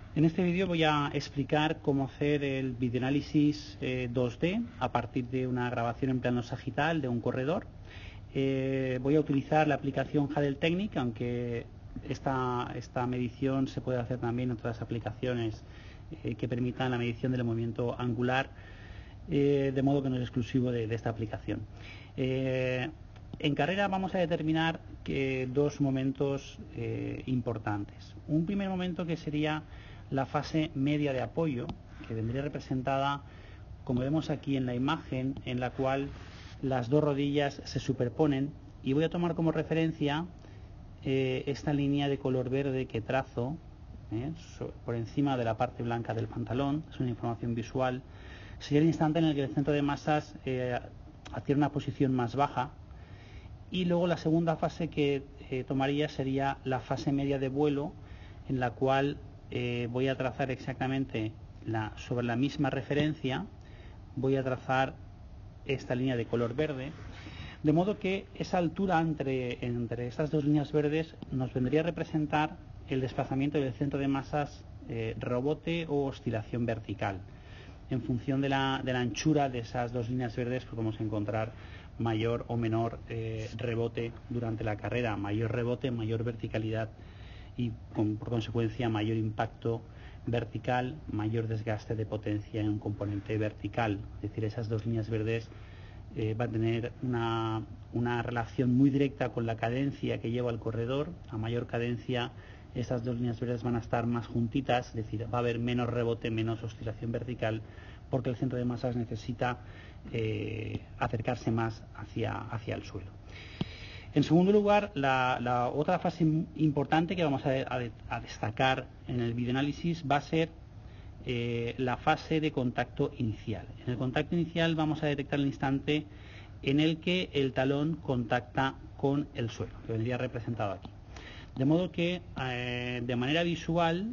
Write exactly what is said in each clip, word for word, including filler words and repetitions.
En este vídeo voy a explicar cómo hacer el videoanálisis eh, dos D a partir de una grabación en plano sagital de un corredor. Eh, voy a utilizar la aplicación Hudel Technic, aunque esta, esta medición se puede hacer también en otras aplicaciones eh, que permitan la medición del movimiento angular, eh, de modo que no es exclusivo de, de esta aplicación. Eh, En carrera vamos a determinar que dos momentos eh, importantes. Un primer momento que sería la fase media de apoyo, que vendría representada, como vemos aquí en la imagen, en la cual las dos rodillas se superponen, y voy a tomar como referencia eh, esta línea de color verde que trazo eh, so, por encima de la parte blanca del pantalón. Es una información visual. Sería el instante en el que el centro de masas eh, adquiere una posición más baja. Y luego la segunda fase que eh, tomaría sería la fase media de vuelo, en la cual eh, voy a trazar exactamente la, sobre la misma referencia, voy a trazar esta línea de color verde, de modo que esa altura entre, entre estas dos líneas verdes nos vendría a representar el desplazamiento del centro de masas, eh, rebote o oscilación vertical. En función de la, de la anchura de esas dos líneas verdes, pues vamos a encontrar mayor o menor eh, rebote durante la carrera, mayor rebote, mayor verticalidad y con, por consecuencia mayor impacto vertical, mayor desgaste de potencia en un componente vertical. Es decir, esas dos líneas verdes eh, van a tener una, una relación muy directa con la cadencia que lleva el corredor. A mayor cadencia, estas dos líneas verdes van a estar más juntitas, es decir, va a haber menos rebote, menos oscilación vertical, porque el centro de masas necesita eh, acercarse más hacia, hacia el suelo. En segundo lugar, la, la otra fase importante que vamos a, a, a destacar en el videoanálisis va a ser eh, la fase de contacto inicial. En el contacto inicial vamos a detectar el instante en el que el talón contacta con el suelo, que vendría representado aquí. De modo que eh, de manera visual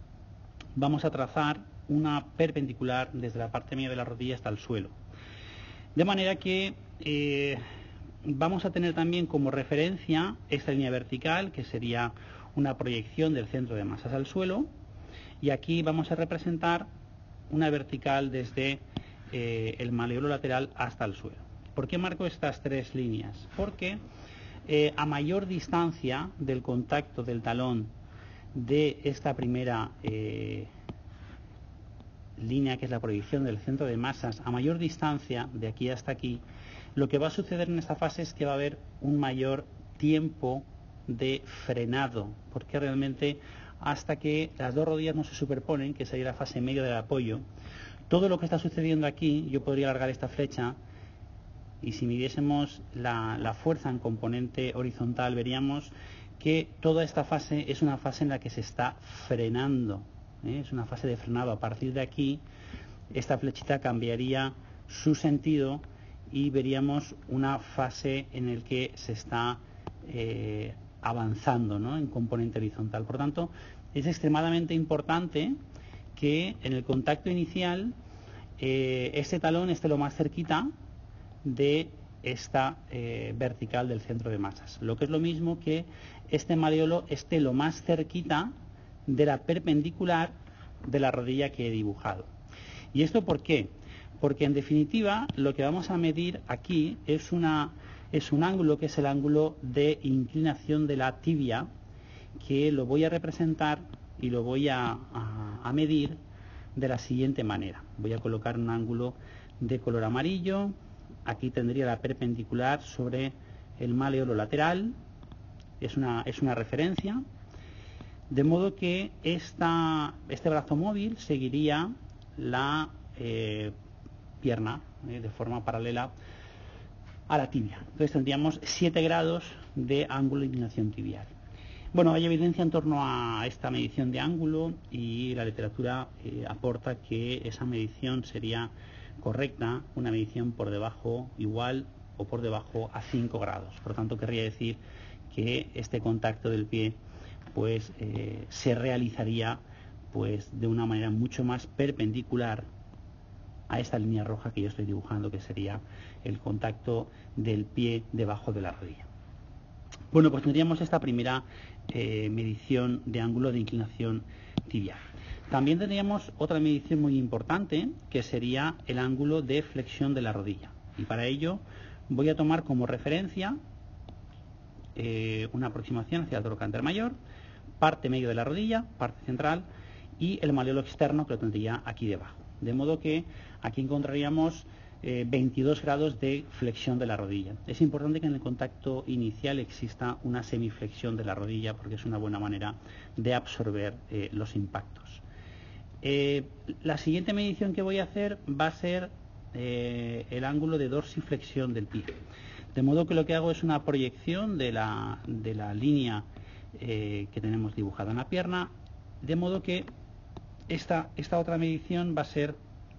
vamos a trazar una perpendicular desde la parte media de la rodilla hasta el suelo. De manera que eh, vamos a tener también como referencia esta línea vertical, que sería una proyección del centro de masas al suelo, y aquí vamos a representar una vertical desde eh, el maleolo lateral hasta el suelo. ¿Por qué marco estas tres líneas? Porque eh, a mayor distancia del contacto del talón de esta primera eh, línea, que es la proyección del centro de masas, a mayor distancia de aquí hasta aquí, lo que va a suceder en esta fase es que va a haber un mayor tiempo de frenado, porque realmente hasta que las dos rodillas no se superponen, que sería la fase media del apoyo, todo lo que está sucediendo aquí, yo podría alargar esta flecha y si midiésemos la, la fuerza en componente horizontal, veríamos que toda esta fase es una fase en la que se está frenando. ¿Eh? Es una fase de frenado. A partir de aquí, esta flechita cambiaría su sentido y veríamos una fase en la que se está eh, avanzando, ¿no?, en componente horizontal. Por tanto, es extremadamente importante que en el contacto inicial eh, este talón esté lo más cerquita de esta eh, vertical del centro de masas. Lo que es lo mismo que este maleolo esté lo más cerquita de la perpendicular de la rodilla que he dibujado. ¿Y esto por qué? Porque en definitiva lo que vamos a medir aquí es, una, es un ángulo que es el ángulo de inclinación de la tibia, que lo voy a representar y lo voy a, a, a medir de la siguiente manera. Voy a colocar un ángulo de color amarillo. Aquí tendría la perpendicular sobre el maleolo lateral. Es una, es una referencia. De modo que esta, este brazo móvil seguiría la eh, pierna eh, de forma paralela a la tibia. Entonces tendríamos siete grados de ángulo de inclinación tibial. Bueno, hay evidencia en torno a esta medición de ángulo y la literatura eh, aporta que esa medición sería correcta, una medición por debajo, igual o por debajo a cinco grados. Por lo tanto, querría decir que este contacto del pie pues eh, se realizaría pues de una manera mucho más perpendicular a esta línea roja que yo estoy dibujando, que sería el contacto del pie debajo de la rodilla. Bueno, pues tendríamos esta primera eh, medición de ángulo de inclinación tibial. También tendríamos otra medición muy importante, que sería el ángulo de flexión de la rodilla. Y para ello voy a tomar como referencia eh, una aproximación hacia el trocánter mayor, parte medio de la rodilla, parte central, y el maleolo externo, que lo tendría aquí debajo. De modo que aquí encontraríamos eh, veintidós grados de flexión de la rodilla. Es importante que en el contacto inicial exista una semiflexión de la rodilla, porque es una buena manera de absorber eh, los impactos. Eh, la siguiente medición que voy a hacer va a ser eh, el ángulo de dorsiflexión del pie. De modo que lo que hago es una proyección de la, de la línea eh, que tenemos dibujada en la pierna, de modo que esta, esta otra medición va a ser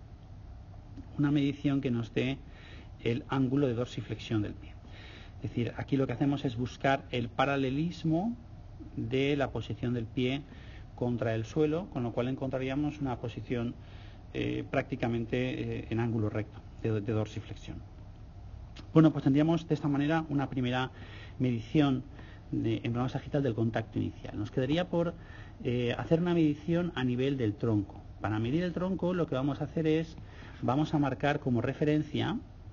una medición que nos dé el ángulo de dorsiflexión del pie. Es decir, aquí lo que hacemos es buscar el paralelismo de la posición del pie contra el suelo, con lo cual encontraríamos una posición eh, prácticamente eh, en ángulo recto de, de dorsiflexión. Bueno, pues tendríamos de esta manera una primera medición de, en plano sagital del contacto inicial. Nos quedaría por eh, hacer una medición a nivel del tronco. Para medir el tronco lo que vamos a hacer es, vamos a marcar como referencia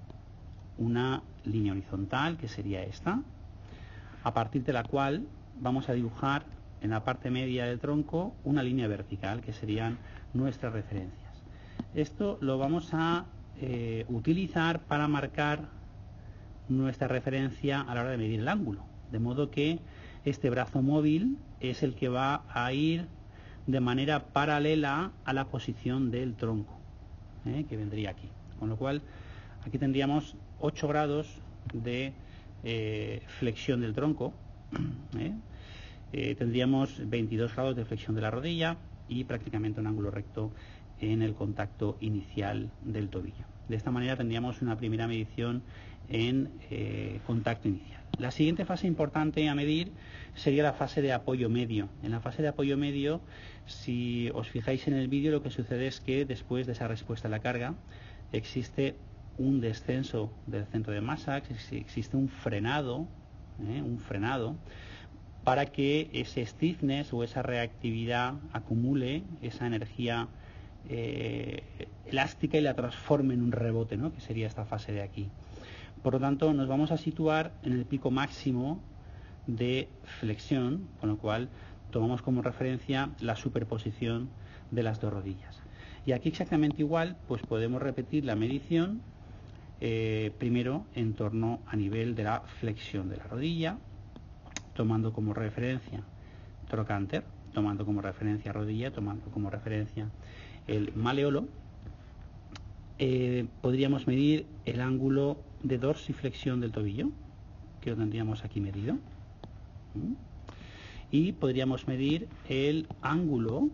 una línea horizontal, que sería esta, a partir de la cual vamos a dibujar en la parte media del tronco una línea vertical, que serían nuestras referencias. Esto lo vamos a eh, utilizar para marcar nuestra referencia a la hora de medir el ángulo, de modo que este brazo móvil es el que va a ir de manera paralela a la posición del tronco, ¿eh? que vendría aquí, con lo cual aquí tendríamos ocho grados de eh, flexión del tronco, ¿eh? Eh, tendríamos veintidós grados de flexión de la rodilla y prácticamente un ángulo recto en el contacto inicial del tobillo. De esta manera tendríamos una primera medición en eh, contacto inicial. La siguiente fase importante a medir sería la fase de apoyo medio. En la fase de apoyo medio, si os fijáis en el vídeo, lo que sucede es que después de esa respuesta a la carga existe un descenso del centro de masa, existe un frenado, ¿eh? un frenado, para que ese stiffness o esa reactividad acumule esa energía eh, elástica y la transforme en un rebote, ¿no? que sería esta fase de aquí. Por lo tanto, nos vamos a situar en el pico máximo de flexión, con lo cual tomamos como referencia la superposición de las dos rodillas. Y aquí exactamente igual, pues podemos repetir la medición, eh, primero en torno a nivel de la flexión de la rodilla, tomando como referencia trocánter, tomando como referencia rodilla, tomando como referencia el maleolo. Eh, podríamos medir el ángulo de dorsiflexión del tobillo, que lo tendríamos aquí medido, ¿Mm? y podríamos medir el ángulo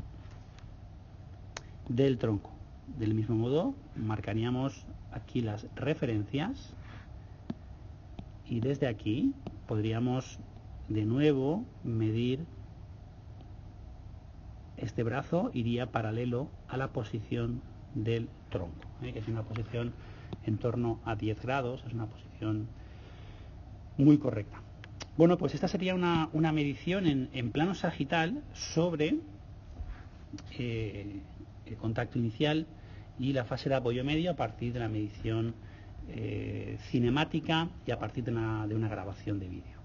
del tronco. Del mismo modo, marcaríamos aquí las referencias y desde aquí podríamos de nuevo medir este brazo, iría paralelo a la posición del tronco, ¿eh? que es una posición en torno a diez grados, es una posición muy correcta. Bueno, pues esta sería una, una medición en, en plano sagital sobre eh, el contacto inicial y la fase de apoyo medio a partir de la medición eh, cinemática y a partir de una, de una grabación de vídeo.